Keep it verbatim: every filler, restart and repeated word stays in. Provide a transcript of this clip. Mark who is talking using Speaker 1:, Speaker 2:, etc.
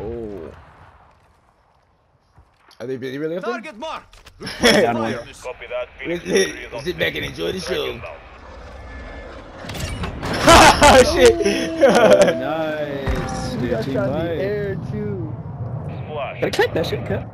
Speaker 1: Oh. Are they really, really up there?
Speaker 2: Target marked.
Speaker 1: Down one.
Speaker 3: Copy that.
Speaker 1: Sit back and enjoy the show. Oh shit!
Speaker 4: Oh, nice.
Speaker 5: You got shot in the air too.
Speaker 3: Splash.
Speaker 4: Gotta click that shit, cut.